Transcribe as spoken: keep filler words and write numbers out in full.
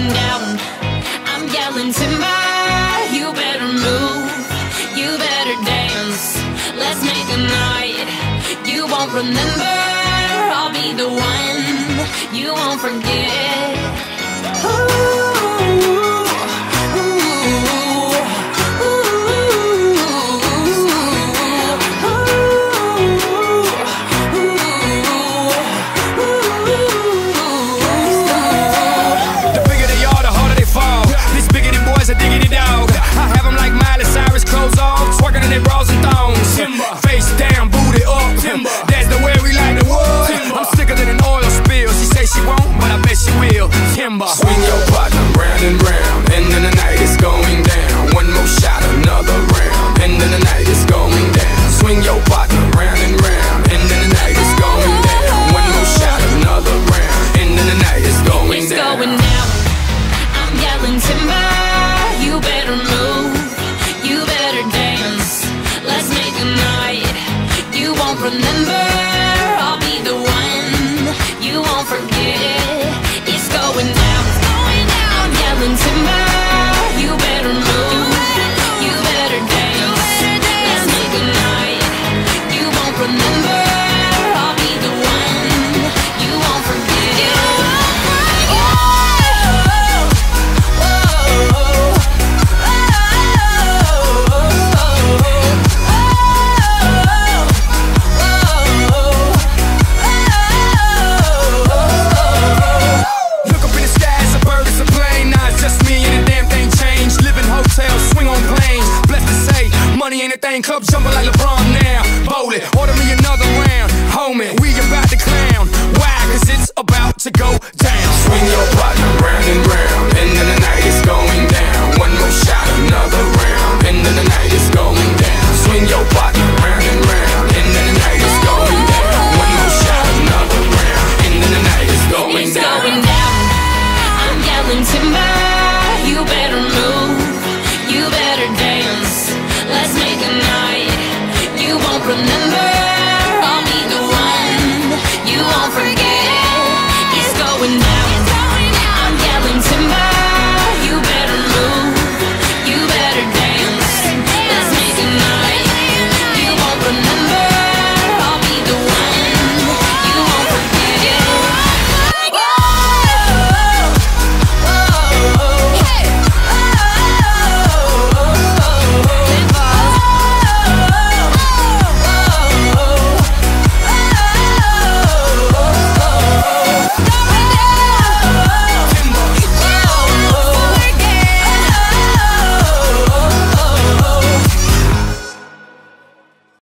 going down. I'm yelling timber, you better move, you better dance. Let's make a night you won't remember. I'll be the one you won't forget. Ooh. Diggity dog, I have them like Miley Cyrus, clothes off, twerking in their bras and thongs. Timber. Face down, booty up. Timber. That's the way we like the wood. Timber. I'm sicker than an oil spill. She say she won't, but I bet she will. Timber. Swing your partner round and round, and then the night is going down. One more shot, another round, and then the night is going down. Swing your partner round and round, and then the night is going down. One more shot, another round, and then the night is going it's down. Going down. I'm yelling timber. You better move, you better dance. Let's make a night you won't remember. I'll be the one you won't forget. It's going down, it's going down. I'm yelling timber. You better move, you better dance. Let's make a night you won't remember. I'll be the one you won't forget. Money ain't a thing, club jumping like LeBron now. Bowl it, order me another round. Homie, we about to clown. Why? Cause it's about to go down. Swing your partner round and round, and then the night is going down. One more shot, another round, and then the night is going down. Swing your partner round and round, and then the night is going down. One more shot, another round, and then the night is going it's down. Going down. I'm yelling timber. You better move, you better dance. Let's make a night you won't remember.